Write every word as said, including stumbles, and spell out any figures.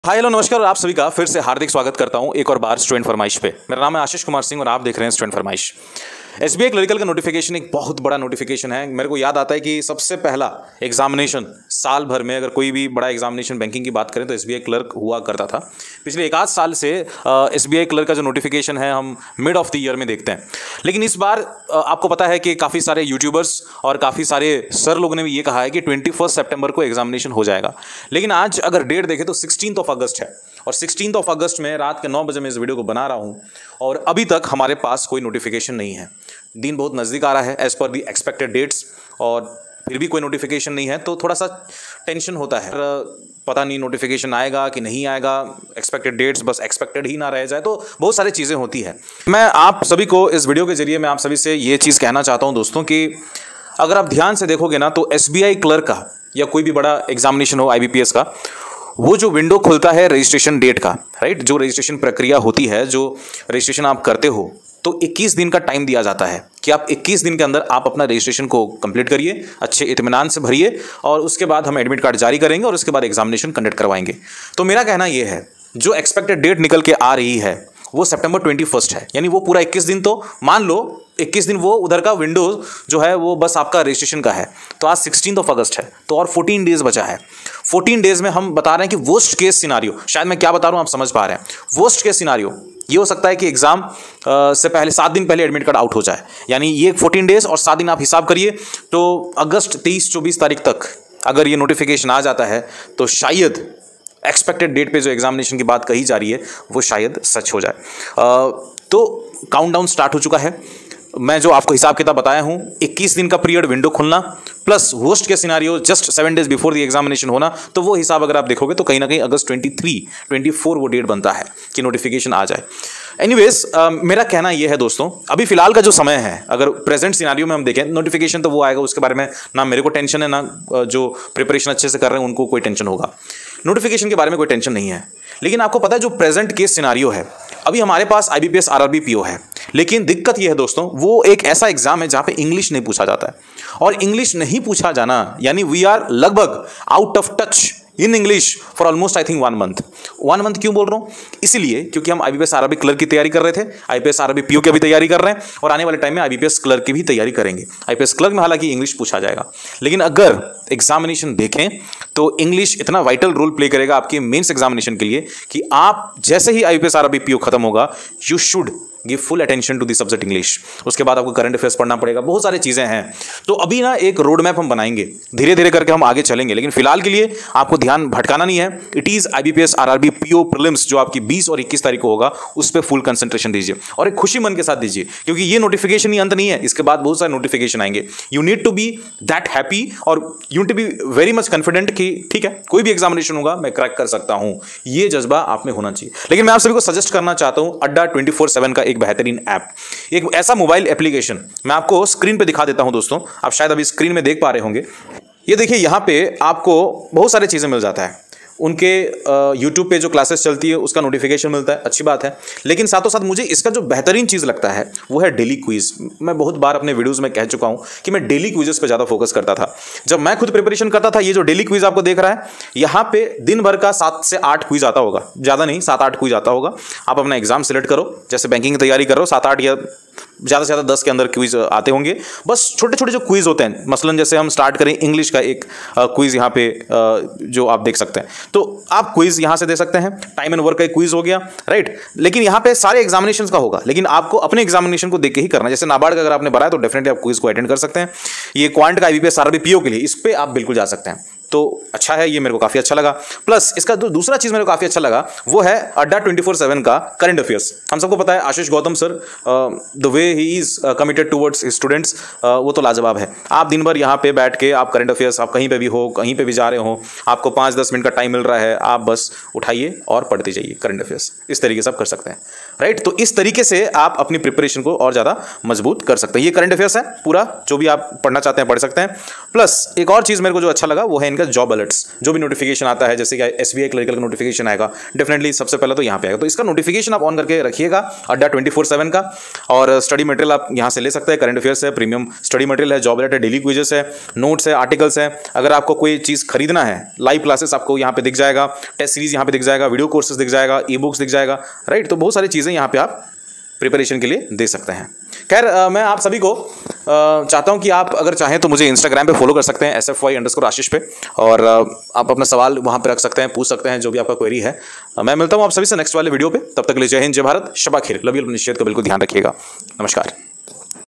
Hi hello नमस्कार और आप सभी का फिर से हार्दिक स्वागत करता हूं एक और बार स्टूडेंट फरमाइश पे। मेरा नाम है आशीष कुमार सिंह और आप देख रहे हैं स्टूडेंट फरमाइश। एसबीआई क्लरिकल का नोटिफिकेशन एक बहुत बड़ा नोटिफिकेशन है। मेरे को याद आता है कि सबसे पहला एग्जामिनेशन साल भर में, अगर कोई भी बड़ा एग्जामिनेशन बैंकिंग की बात करें तो एसबीआई क्लर्क हुआ करता था। पिछले एक आध साल से एसबीआई क्लर्क का जो नोटिफिकेशन है हम मिड ऑफ द ईयर में देखते हैं। लेकिन इस बार आपको पता है कि काफ़ी सारे यूट्यूबर्स और काफ़ी सारे सर लोगों ने भी ये कहा है कि ट्वेंटी फर्स्ट सेप्टेम्बर को एग्जामिनेशन हो जाएगा। लेकिन आज अगर डेट देखें तो सिक्सटीन ऑफ अगस्त है और सिक्सटीन ऑफ अगस्त में रात के नौ बजे मैं इस वीडियो को बना रहा हूं और अभी तक हमारे पास कोई नोटिफिकेशन नहीं है। दिन बहुत नज़दीक आ रहा है as per the expected dates और फिर भी कोई नोटिफिकेशन नहीं है तो थोड़ा सा टेंशन होता है। पता नहीं नोटिफिकेशन आएगा कि नहीं आएगा, एक्सपेक्टेड डेट्स बस एक्सपेक्टेड ही ना रह जाए, तो बहुत सारी चीज़ें होती है। मैं आप सभी को इस वीडियो के जरिए मैं आप सभी से ये चीज़ कहना चाहता हूँ दोस्तों कि अगर आप ध्यान से देखोगे ना तो एसबीआई क्लर्क का या कोई भी बड़ा एग्जामिनेशन हो आईबीपीएस का, वो जो विंडो खुलता है रजिस्ट्रेशन डेट का, राइट, जो रजिस्ट्रेशन प्रक्रिया होती है, जो रजिस्ट्रेशन आप करते हो, तो इक्कीस दिन का टाइम दिया जाता है कि आप इक्कीस दिन के अंदर आप अपना रजिस्ट्रेशन को कंप्लीट करिए, अच्छे इत्मीनान से भरिए और उसके बाद हम एडमिट कार्ड जारी करेंगे और उसके बाद एग्जामिनेशन कंडक्ट करवाएंगे। तो मेरा कहना यह है जो एक्सपेक्टेड डेट निकल के आ रही है वो सितंबर ट्वेंटी फर्स्ट है, यानी वो पूरा इक्कीस दिन, तो मान लो इक्कीस दिन वो उधर का विंडो जो है वो बस आपका रजिस्ट्रेशन का है। तो आज सिक्सटीन ऑफ अगस्त है तो और फोर्टीन डेज बचा है। फोर्टीन डेज में हम बता रहे हैं कि वर्स्ट केस सिनारियो, शायद मैं क्या बता रहा हूँ आप समझ पा रहे हैं, वर्स्ट केस सिनारियो ये हो सकता है कि एग्जाम से पहले सात दिन पहले एडमिट कार्ड आउट हो जाए, यानी ये फोर्टीन डेज और सात दिन आप हिसाब करिए। तो अगस्त तेईस चौबीस तारीख तक अगर ये नोटिफिकेशन आ जाता है तो शायद एक्सपेक्टेड डेट पे जो एग्जामिनेशन की बात कही जा रही है वो शायद सच हो जाए। तो काउंटडाउन स्टार्ट हो चुका है। मैं जो आपको हिसाब किताब बताया हूं, इक्कीस दिन का पीरियड विंडो खुलना प्लस वर्स्ट के scenario just seven days before the examination होना, तो वो हिसाब अगर आप देखोगे तो कहीं ना कहीं अगस्त ट्वेंटी थ्री ट्वेंटी फोर वो डेट बनता है कि नोटिफिकेशन आ जाए। एनीवेज मेरा कहना ये है दोस्तों, अभी फिलहाल का जो समय है, अगर प्रेजेंट सिनारियो में हम देखें, नोटिफिकेशन तो वो आएगा, उसके बारे में ना मेरे को टेंशन है ना जो प्रिपरेशन अच्छे से कर रहे हैं उनको कोई टेंशन होगा। नोटिफिकेशन के बारे में कोई टेंशन नहीं है। लेकिन आपको पता है जो प्रेजेंट केस सिनारियो है, अभी हमारे पास आईबीपीएस आरआरबी पीओ है, लेकिन दिक्कत यह है दोस्तों वो एक ऐसा एग्जाम है जहां पे इंग्लिश नहीं पूछा जाता है। और इंग्लिश नहीं पूछा जाना यानी वी आर लगभग out of touch in English for almost I think one month. One month क्यों बोल रहा हूँ? इसलिए क्योंकि हम आईबीपीएस आरआरबी क्लर्क की तैयारी कर रहे थे, आईपीएस आरआरबी पीओ की भी तैयारी कर रहे हैं और आने वाले टाइम में आईबीपीएस क्लर्क की भी तैयारी करेंगे। आईपीएस क्लर्क में हालांकि इंग्लिश पूछा जाएगा, लेकिन अगर एग्जामिनेशन देखें तो इंग्लिश इतना वाइटल रोल प्ले करेगा आपके मेंस एग्जामिनेशन के लिए कि आप जैसे ही आईपीएस आरआरबी पीओ खत्म होगा you should give full attention to the subject English. उसके बाद आपको करंट अफेयर्स पढ़ना पड़ेगा, बहुत सारी चीज़ें हैं। तो अभी ना एक रोड मैप हम बनाएंगे, धीरे धीरे करके हम आगे चलेंगे, लेकिन फिलहाल के लिए आपको ध्यान भटकाना नहीं है। It is IBPS RRB PO prelims जो आपकी बीस और इक्कीस तारीख को होगा, उस पर फुल कंसंट्रेशन दीजिए और एक खुशी मन के साथ दीजिए, क्योंकि ये नोटिफिकेशन ही अंत नहीं है, इसके बाद बहुत सारे नोटिफिकेशन आएंगे। You need to be that happy और you need to be very much confident कि ठीक है कोई भी एग्जामिनेशन होगा मैं क्रैक कर सकता हूँ, ये जज्बा आप में होना चाहिए। लेकिन मैं आप सभी को सजेस्ट करना चाहता हूँ अड्डा ट्वेंटी फोर सेवन का एक बेहतरीन ऐप, एक ऐसा मोबाइल एप्लीकेशन मैं आपको स्क्रीन पे दिखा देता हूं दोस्तों, आप शायद अभी स्क्रीन में देख पा रहे होंगे। ये देखिए यहां पे आपको बहुत सारी चीजें मिल जाता है। उनके यूट्यूब पे जो क्लासेस चलती है उसका नोटिफिकेशन मिलता है, अच्छी बात है। लेकिन साथों साथ मुझे इसका जो बेहतरीन चीज़ लगता है वो है डेली क्विज। मैं बहुत बार अपने वीडियोस में कह चुका हूँ कि मैं डेली क्विजेस पे ज़्यादा फोकस करता था। जब मैं खुद प्रिपरेशन करता था, ये जो डेली क्विज आपको देख रहा है, यहाँ पे दिन भर का सात से आठ क्विज आता होगा, ज़्यादा नहीं, सात आठ क्विज आता होगा। आप अपना एग्जाम सेलेक्ट करो, जैसे बैंकिंग की तैयारी कर रहे हो, सात आठ या ज़्यादा से ज़्यादा दस के अंदर क्विज आते होंगे। बस छोटे छोटे जो क्विज होते हैं, मसलन जैसे हम स्टार्ट करें इंग्लिश का एक क्विज यहाँ पे जो आप देख सकते हैं, तो आप क्विज यहाँ से दे सकते हैं। टाइम एंड वर्क का एक क्विज हो गया, राइट। लेकिन यहाँ पे सारे एग्जामिनेशन का होगा, लेकिन आपको अपने एग्जामिनेशन को देख के ही करना है। जैसे नाबार्ड का अगर आपने भरा है तो डेफिनेटली आप क्विज को अटेंड कर सकते हैं। ये क्वांट का आईबीपीएस आरआरबी पीओ के लिए इस पर आप बिल्कुल जा सकते हैं, तो अच्छा है, ये मेरे को काफ़ी अच्छा लगा। प्लस इसका जो दूसरा चीज़ मेरे को काफ़ी अच्छा लगा वो है अड्डा ट्वेंटी फोर सेवन का करंट अफेयर्स। हम सबको पता है Ashish Gautam sir, the way he is committed towards students, वो तो लाजवाब है। आप दिन भर यहाँ पे बैठ के आप करंट अफेयर्स, आप कहीं पे भी हो, कहीं पे भी जा रहे हो, आपको पाँच दस मिनट का टाइम मिल रहा है, आप बस उठाइए और पढ़ते जाइए करंट अफेयर्स। इस तरीके से आप कर सकते हैं, राइट। तो इस तरीके से आप अपनी प्रिपरेशन को और ज़्यादा मजबूत कर सकते हैं। ये करंट अफेयर्स है पूरा, जो भी आप पढ़ना चाहते हैं पढ़ सकते हैं। प्लस एक और चीज़ मेरे को जो अच्छा लगा वो है इनका का जॉब अलर्ट्स, जो भी नोटिफिकेशन आता है, जैसे कि एसबीआई क्लरिकल का नोटिफिकेशन आएगा, डेफिनेटली सबसे पहले तो यहाँ पे आएगा। तो इसका नोटिफिकेशन आप ऑन करके रखिएगा, अड्डा ट्वेंटी फोर सेवन का। और स्टडी मटेरियल आप यहाँ से ले सकते हैं, करंट अफेयर्स है, प्रीमियम स्टडी मटेरियल है, जॉब अलर्ट है, डेली क्विजेस है, नोट्स है, आर्टिकल्स है। अगर आपको कोई चीज़ खरीदना है, लाइव क्लासेस आपको यहाँ पे दिख जाएगा, टेस्ट सीरीज यहाँ पे दिख जाएगा, वीडियो कोर्सेज दिख जाएगा, ई बुक्स दिख जाएगा, राइट। तो बहुत सारी चीज़ें यहाँ पे आप प्रिपरेशन के लिए दे सकते हैं। खैर, मैं आप सभी को आ, चाहता हूं कि आप अगर चाहें तो मुझे इंस्टाग्राम पे फॉलो कर सकते हैं, S F Y underscore Ashish पे, और आ, आप अपना सवाल वहां पे रख सकते हैं, पूछ सकते हैं जो भी आपका क्वेरी है। आ, मैं मिलता हूं आप सभी से नेक्स्ट वाले वीडियो पे। तब तक के लिए जय हिंद, जय भारत, शबा खैर, लव यू, अपने निश्चित का बिल्कुल ध्यान रखिएगा। नमस्कार।